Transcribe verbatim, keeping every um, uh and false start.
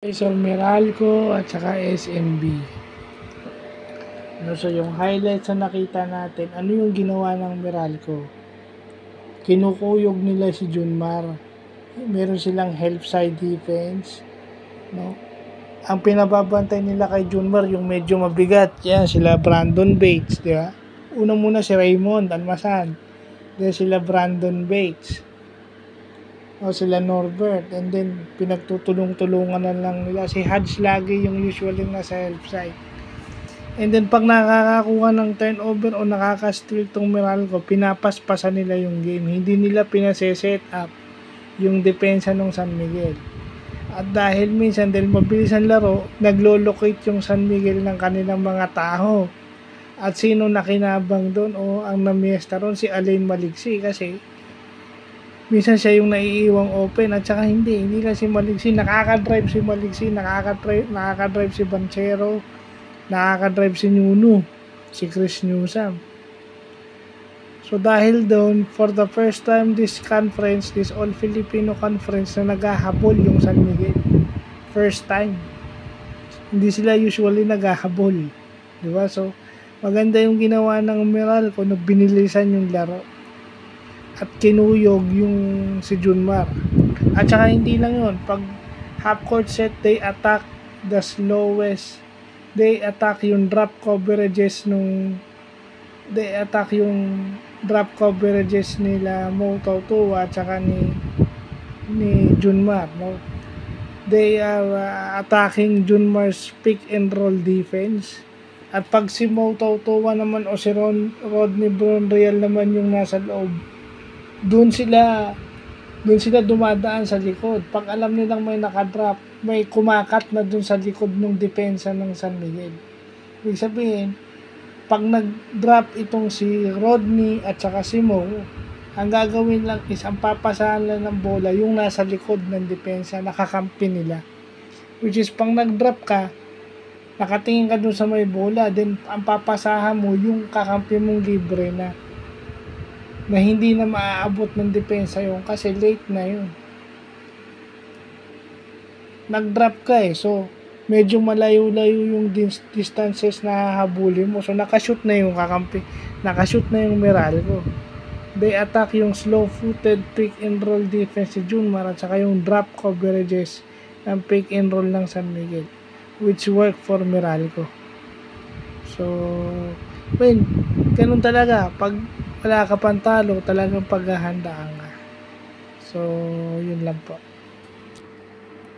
Quezon Meralco at saka S M B. No, so yung highlights na nakita natin, ano yung ginawa ng Meralco? Kinukuyog nila si Junmar. Meron silang help side defense. No? Ang pinababantay nila kay Junmar, yung medyo mabigat. Yan, sila Brandon Bates, di ba? Una muna si Raymond Almasan. Then sila Brandon Bates. O sila Norbert, and then pinagtutulong-tulungan na lang nila. Si Hodge lagi yung usually nasa help side. And then pag nakakakuha ng turnover o nakaka-steal tong Meralco, pinapaspasan nila yung game. Hindi nila pinase-set up yung depensa ng San Miguel. At dahil minsan, dahil mabilis ang laro, naglo-locate yung San Miguel ng kanilang mga tao. At sino nakinabang doon o ang namiesta ron? Si Alain Maliksi, kasi minsan siya yung naiiwang open at saka hindi, hindi lang si Maliksi, nakaka-drive si Maliksi, nakaka-drive, nakaka-drive si Banchero, nakaka-drive si Nuno, si Chris Newsam. So dahil doon, for the first time this conference, this All-Filipino conference na naghahabol yung San Miguel. First time. Hindi sila usually naghahabol. Diba? So, maganda yung ginawa ng Meralco na binilisan yung laro. At kinuyog yung si Junmar. At saka hindi lang yun. Pag half court set, they attack the slowest. They attack yung drop coverages nung they attack yung drop coverages nila Mo Tautua at saka ni ni Junmar. No? They are uh, attacking Junmar's pick and roll defense. At pag si Mo Tautua naman o si Ron, Rodney Bonreal naman yung nasa loob, doon sila doon sila dumadaan sa likod. Pag alam nilang may nakadrop, may kumakat na doon sa likod ng depensa ng San Miguel. Ibig sabihin, pag nag-drop itong si Rodney at saka si Mo, ang gagawin lang is ang papasahan lang ng bola yung nasa likod ng depensa, nakakampi nila. Which is, pag nag-drop ka, nakatingin ka doon sa may bola, then ang papasahan mo yung kakampi mong libre na na hindi na maaabot ng depensa yung kasi late na yun. Nag-drop ka eh, so medyo malayo-layo yung distances na hahabulin mo. So nakashoot na yung kakampi, nakashoot na yung Meralco. They attack yung slow-footed pick and roll defense si Junmar at saka yung drop coverages ng pick and roll ng San Miguel, which work for Meralco. So, well, ganun talaga. Pag wala ka pang talo, talagang paghahandaan ka. So, yun lang po.